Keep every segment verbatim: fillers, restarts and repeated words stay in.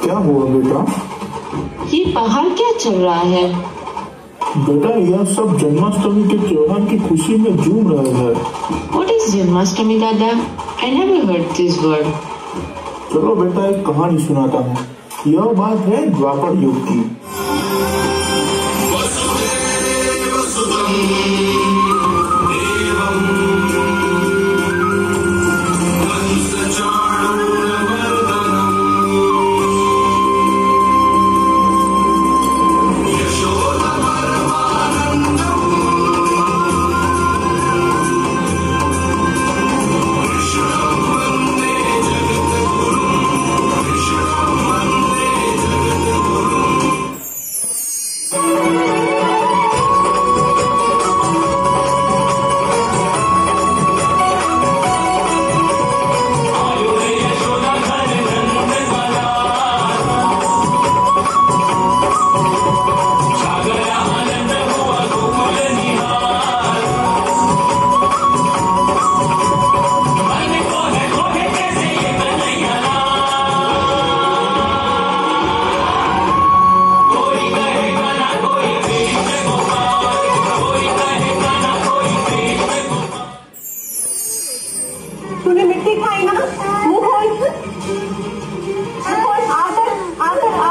क्या हुआ बेटा? ये बाहर क्या चल रहा है? बेटा यह सब जन्माष्टमी के त्योहार की खुशी में झूम रहे हैं। What is जन्माष्टमी दादा? I never heard this word. चलो बेटा एक कहानी सुनाता हूँ। यह बात है द्वापर युग की। तूने मिट्टी खाई ना? मुंह खोल, आकर आकर आ।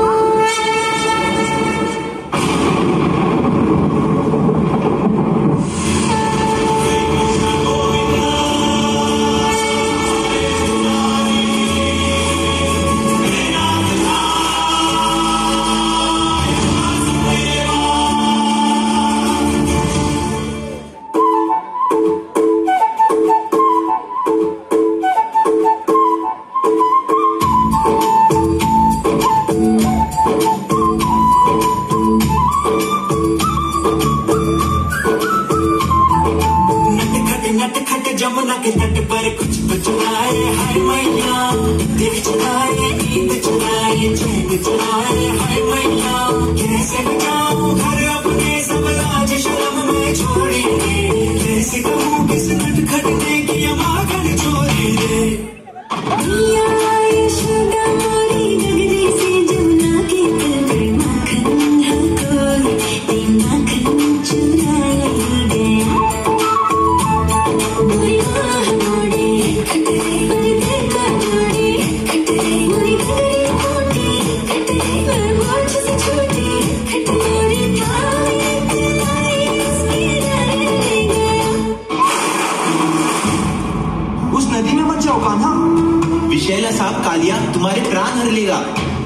जमुना के तट पर कुछ तो चुराए हाय मैया, देख चुराए नींद चुराए चैन चुराए हाय मैया। कैसे बचाऊं घर अपने सब लाज शर्म में छोड़ेंगे, कैसे कहूँ किस नटखट ने किया माखन चोरी रे। उस नदी में मत जाओ कान्हा, विषैला सांप कालिया तुम्हारे प्राण हर लेगा।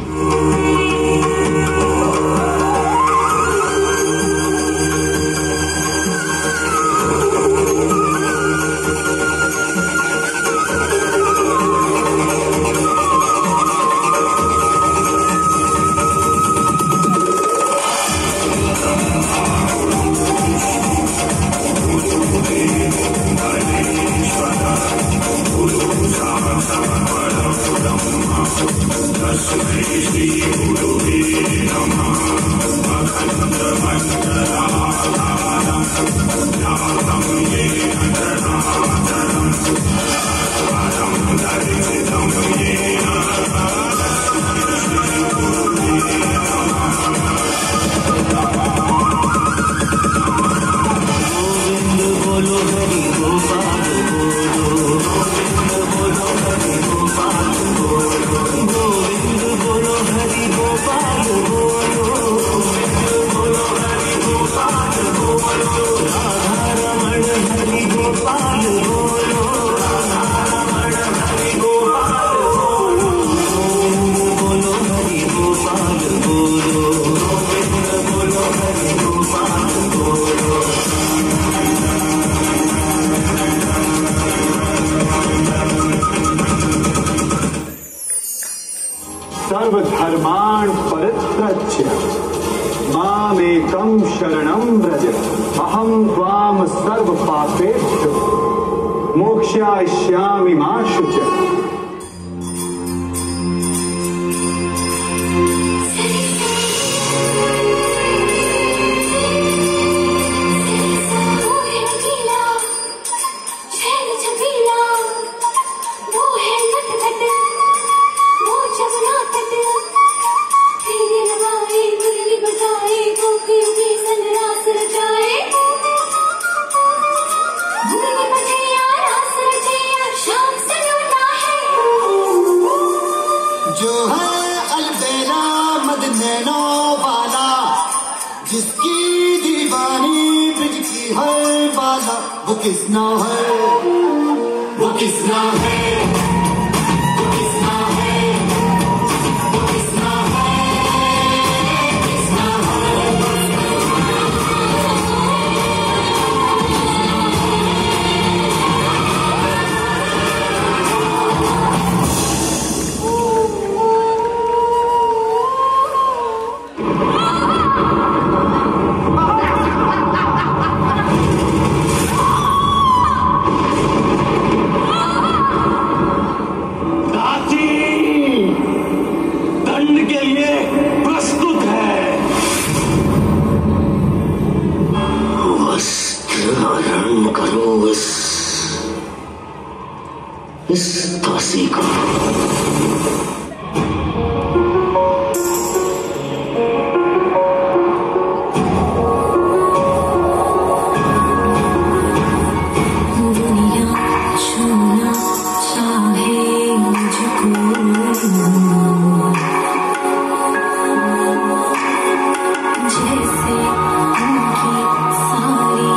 सर्वधर्मान् परित्यज्य मामेकं शरणं व्रज अहं त्वां सर्वपापेभ्यो मोक्षयिष्यामि मा शुचः। वो है नटखट, वो जमुना तट। जो है अलबेला मद नैनो वाला, जिसकी दीवानी ब्रिज की हर बाला, वो किसना है, वो किसना है, वो किसना है, वो किसना है, किसना इस दासी को। दुनिया छूना चाहे मुझको, जैसे उनकी सारी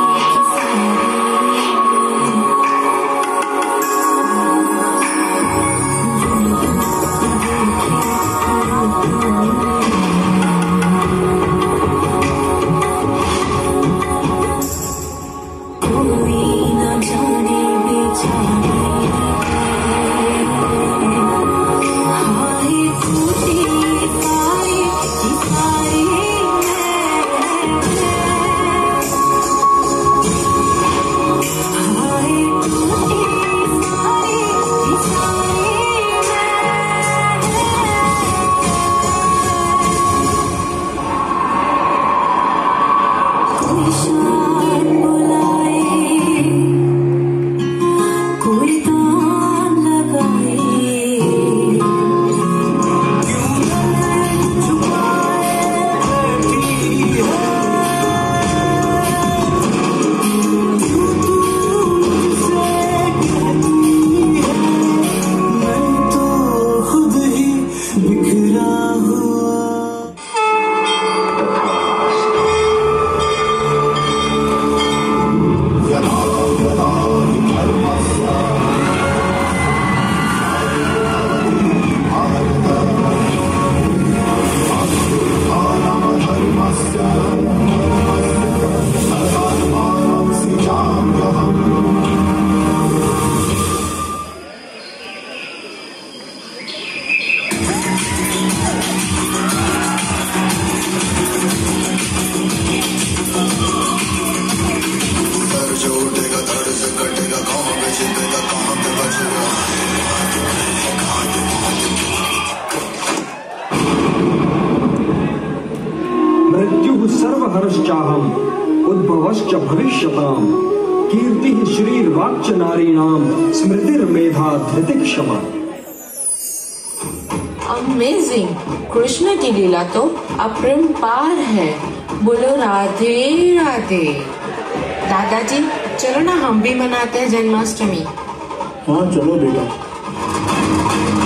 सर्वहर्षचाहम् उद्भवश्च भविष्यताम् कीर्तिः श्रीर्वाक्च नारीणाम् स्मृतिर्मेधा धृतिक्षमा। अमेजिंग, कृष्ण की लीला तो अपरंपार है। बोलो राधे राधे। दादाजी चलो ना हम भी मनाते हैं जन्माष्टमी। हाँ चलो बेटा।